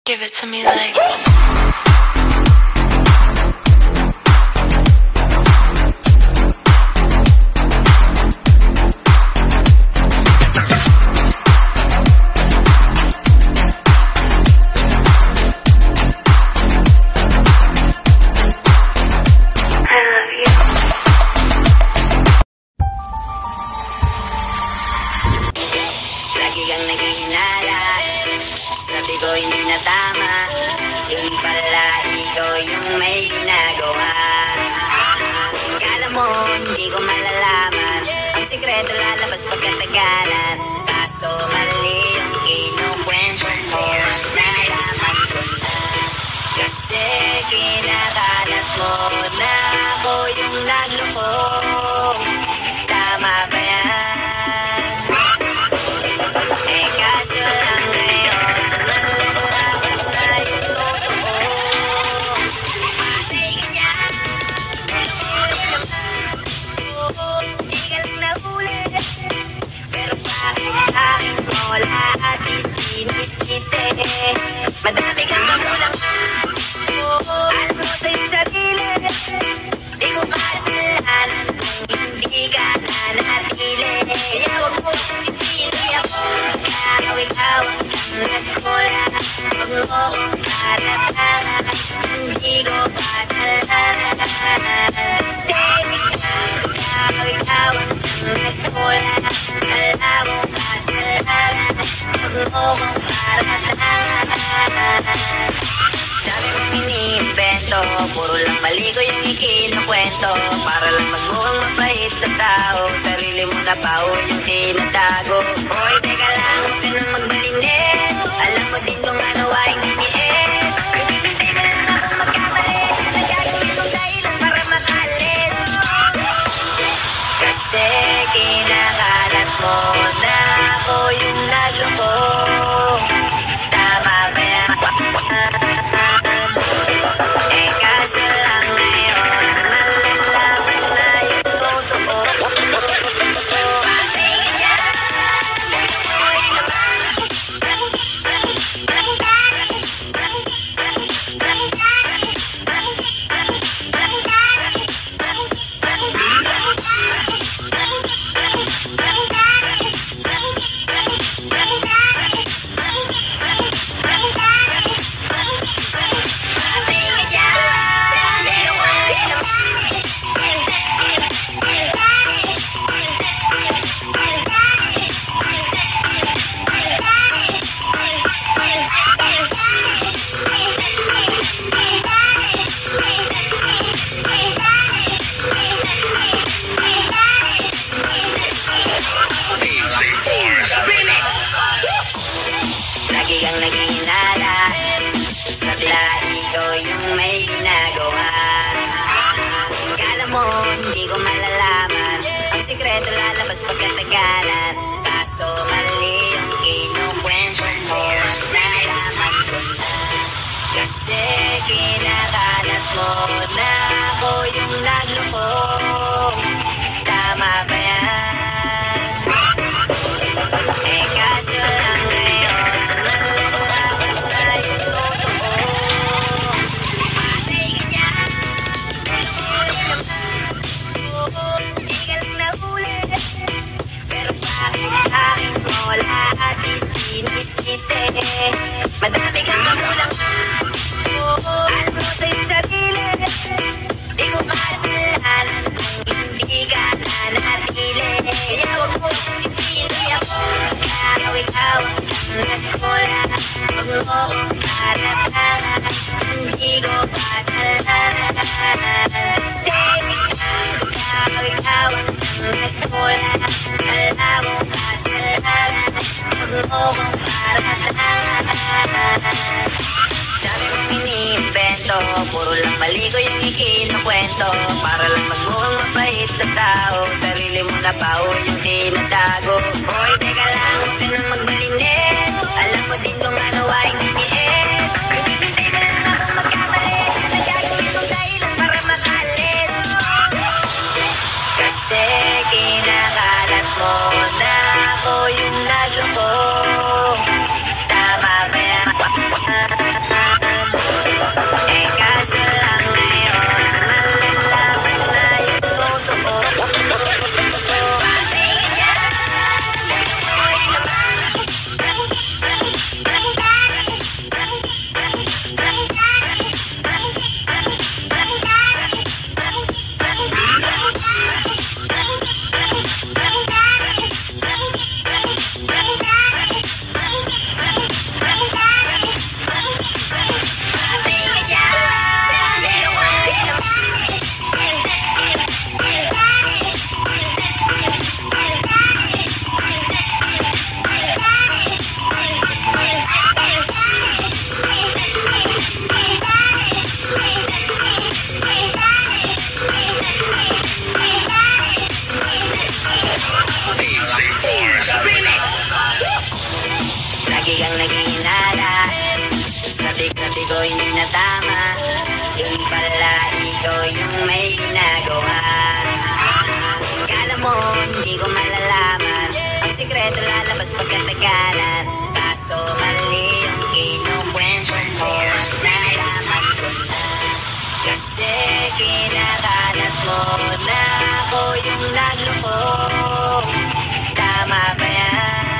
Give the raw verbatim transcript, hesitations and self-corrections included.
Give it to me like lagi kang naghihinala. Sabi ko hindi na tama, yun pala ikaw yung may ginagawa. Kala mo hindi ko malalaman, ang sikreto lalabas pagkatagalan. Kaso mali yung kinukwento mo, nalaman ko na. Kasi kinakalat mo na ako yung nagloko. Tama ba yan? Wala at isinisisi, madami kang kamulang. Alam mo sa'yo sarili, di ko kasalanan kung hindi ka nanatili. Kaya huwag mo sisili ako, ikaw ikaw ang nagkula. Huwag mo kong paratangan, hindi ko kasalanan. Kasi ikaw ikaw ang nagkula. Alam mo kasalanan, huwag mo kong paratangan. Sabi mong iniimbento, puro lang mali ko yung ikinukwento. Para lang magmukhang mabait sa tao, sarili mo na pa yung tinatago. Hoy, teka lang, huwag ka nang magbalinis. Alam mo din kung ano ay niniis. Hinihintay ka lang ako magkamali, nagagawin kong dahilan para makalis. Kasi kinakalat mo na ako yung nagloko. Tama ba yan? Eh kaso lang ngayon, malalaman na yung totoo. Kasi ganyan, hindi ko ilaman. Lagi kang naghihinala, sabla ikaw yung may ginagawa. Kala mo hindi ko malalaman, ang sikreto lalabas pagkatagalan. Kaso mali yung kinukwento mo, nalaman ko na. Kasi kinakalat mo na ako yung nagloko. Tama ba yan? Eh kaso lang ngayon, malalaman na yung totoo. Kasi ganyan, huli naman. Di ka lang nahuli, pero bakit sa'kin mo lahat isinisisi? Madami kang kamulang. Alam mo sa'yo sarili, di ko kasalanan kung hindi ka nanatili. Kaya huwag mo sisili ako, ikaw ikaw ang nagkula. Huwag mo kong paratangan, hindi ko kasalanan. Kasi ikaw ikaw ang nagkula. Alam mo kasalanan, huwag mo kong paratangan. Sabi mong iniimbento, puro lang mali ko yung ikinukwento. Para lang magmukhang mabait sa tao, sarili mo na pa yung tinatago. Hoy, teka lang, huwag ka nang magbalinis. Alam mo din kung ano ay niniis. Hinihintay ka lang ako magkamali, nagagawin kong dahilan para makalis. Kasi kinakalat mo na ako yung nagloko. Tama ba yan? Sabi, sabi ko hindi na tama. Yun pala ikaw yung may ginagawa. Kala mo hindi ko malalaman, ang sikreto lalabas pagkatagalan. Kaso mali yung kinukwento mo, nalaman ko na. Kasi kinakalat mo na ako yung nagloko. Tama ba yan?